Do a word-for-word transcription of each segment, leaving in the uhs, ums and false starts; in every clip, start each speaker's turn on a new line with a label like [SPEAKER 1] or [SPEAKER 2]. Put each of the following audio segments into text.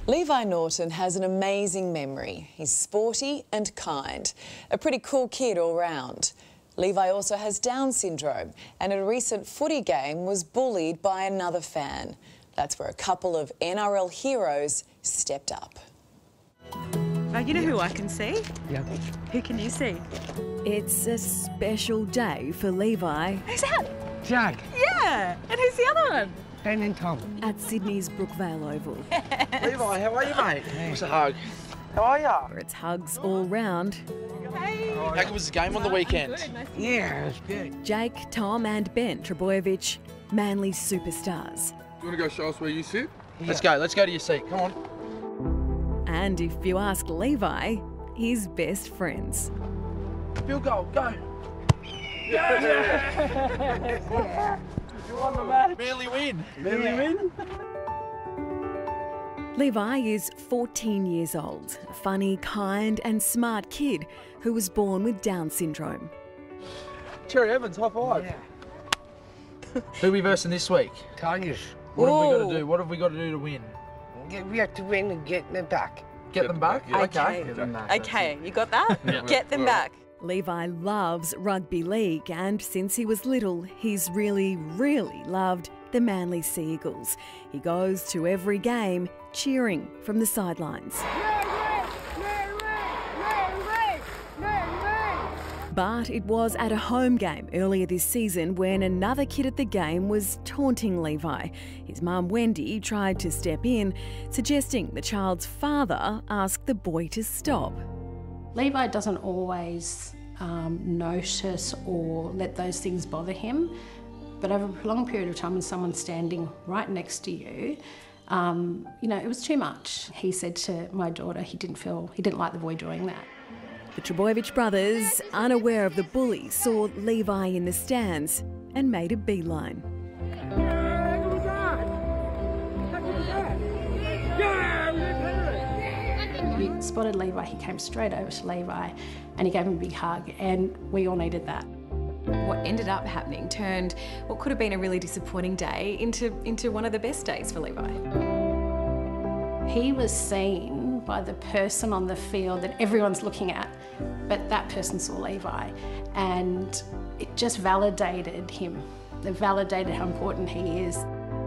[SPEAKER 1] Levi Norton has an amazing memory. He's sporty and kind, a pretty cool kid all round. Levi also has Down syndrome and at a recent footy game was bullied by another fan. That's where a couple of N R L heroes stepped up.
[SPEAKER 2] Oh, you know who I can see?
[SPEAKER 3] Yeah.
[SPEAKER 2] Who can you see?
[SPEAKER 4] It's a special day for Levi.
[SPEAKER 2] Who's that?
[SPEAKER 3] Jack.
[SPEAKER 2] Yeah. And who's the other one?
[SPEAKER 3] Ben and Tom.
[SPEAKER 4] At Sydney's Brookvale Oval.
[SPEAKER 5] Levi, how are you, mate? What's a hug? How are ya?
[SPEAKER 4] Where it's hugs all round.
[SPEAKER 2] Hey.
[SPEAKER 5] How good was the game on the weekend?
[SPEAKER 3] Yeah, it was good.
[SPEAKER 4] Jake, Tom and Ben Trbojevic, Manly superstars.
[SPEAKER 6] You want to go show us where you sit?
[SPEAKER 5] Yeah. Let's go, let's go to your seat, come on.
[SPEAKER 4] And if you ask Levi, his best friends.
[SPEAKER 5] Field goal, go.
[SPEAKER 3] Yeah. Yeah.
[SPEAKER 5] You won the match. Manly win.
[SPEAKER 3] Manly win.
[SPEAKER 4] Levi is fourteen years old, a funny, kind and smart kid who was born with Down syndrome.
[SPEAKER 5] Cherry Evans, high five.
[SPEAKER 3] Yeah.
[SPEAKER 5] Who are we versing this week?
[SPEAKER 3] Tigers.
[SPEAKER 5] What have we got to do? What have we got to do to win?
[SPEAKER 3] We have to win and get them back.
[SPEAKER 5] Get, them back?
[SPEAKER 6] Yeah.
[SPEAKER 2] Okay.
[SPEAKER 6] Get them back.
[SPEAKER 2] Okay, you got that?
[SPEAKER 6] Yeah.
[SPEAKER 2] Get them
[SPEAKER 6] Well.
[SPEAKER 2] back.
[SPEAKER 4] Levi loves rugby league and since he was little, he's really, really loved the Manly Sea Eagles. He goes to every game cheering from the sidelines. But it was at a home game earlier this season when another kid at the game was taunting Levi. His mum Wendy tried to step in, suggesting the child's father asked the boy to stop.
[SPEAKER 7] Levi doesn't always um, notice or let those things bother him, but over a prolonged period of time when someone's standing right next to you, um, you know, it was too much. He said to my daughter he didn't feel, he didn't like the boy doing that.
[SPEAKER 4] The Trbojevic brothers, unaware of the bully, saw Levi in the stands and made a beeline.
[SPEAKER 7] He spotted Levi, he came straight over to Levi and he gave him a big hug, and we all needed that.
[SPEAKER 8] What ended up happening turned what could have been a really disappointing day into, into one of the best days for Levi.
[SPEAKER 7] He was seen by the person on the field that everyone's looking at, but that person saw Levi, and it just validated him. It validated how important he is.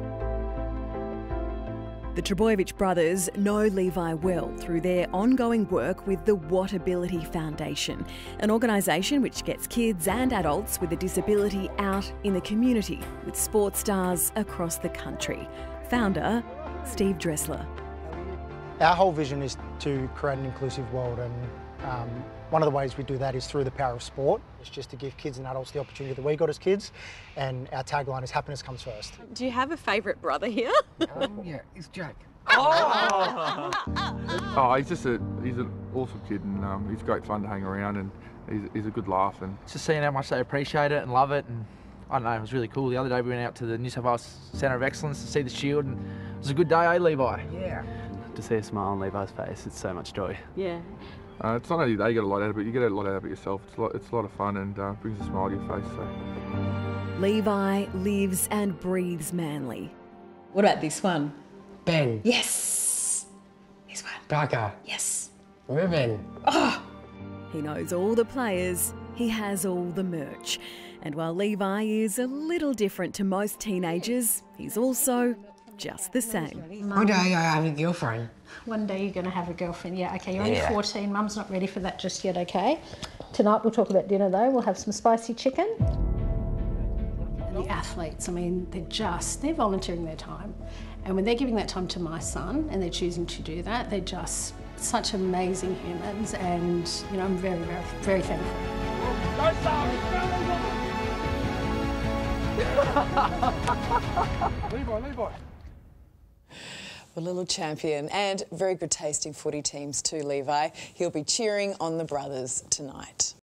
[SPEAKER 4] The Trbojevic brothers know Levi well through their ongoing work with the Whatability Foundation, an organisation which gets kids and adults with a disability out in the community with sports stars across the country. Founder, Steve Dressler.
[SPEAKER 9] Our whole vision is to create an inclusive world, and um, one of the ways we do that is through the power of sport. It's just to give kids and adults the opportunity that we got as kids, and our tagline is happiness comes first.
[SPEAKER 2] Do you have a favourite brother here?
[SPEAKER 3] Um, yeah, it's Jack.
[SPEAKER 6] Oh, oh he's just a he's an awesome kid, and um, he's great fun to hang around, and he's, he's a good laugh. And
[SPEAKER 5] Just seeing how much they appreciate it and love it, and I don't know, it was really cool. The other day we went out to the New South Wales Centre of Excellence to see the Shield, and it was a good day, eh, Levi?
[SPEAKER 3] Yeah.
[SPEAKER 10] To see a smile on Levi's face, it's so much joy.
[SPEAKER 2] Yeah.
[SPEAKER 6] uh, it's not only they get a lot out of it, you get a lot out of it yourself. It's a lot, it's a lot of fun, and uh, brings a smile to your face. So.
[SPEAKER 4] Levi lives and breathes Manly.
[SPEAKER 8] What about this one?
[SPEAKER 3] Ben.
[SPEAKER 8] Yes! This one.
[SPEAKER 3] Parker.
[SPEAKER 8] Yes.
[SPEAKER 3] Ribbon.
[SPEAKER 8] Oh!
[SPEAKER 4] He knows all the players, he has all the merch. And while Levi is a little different to most teenagers, he's also just the same.
[SPEAKER 3] One day I have a girlfriend.
[SPEAKER 7] One day you're going to have a girlfriend. Yeah, okay, you're
[SPEAKER 3] Yeah.
[SPEAKER 7] only fourteen. Mum's not ready for that just yet, okay? Tonight we'll talk about dinner though. We'll have some spicy chicken. The athletes, I mean, they're just, they're volunteering their time. And when they're giving that time to my son and they're choosing to do that, they're just such amazing humans, and, you know, I'm very, very, very thankful.
[SPEAKER 6] Levi, Levi.
[SPEAKER 1] A little champion and very good tasting footy teams too, Levi. He'll be cheering on the brothers tonight.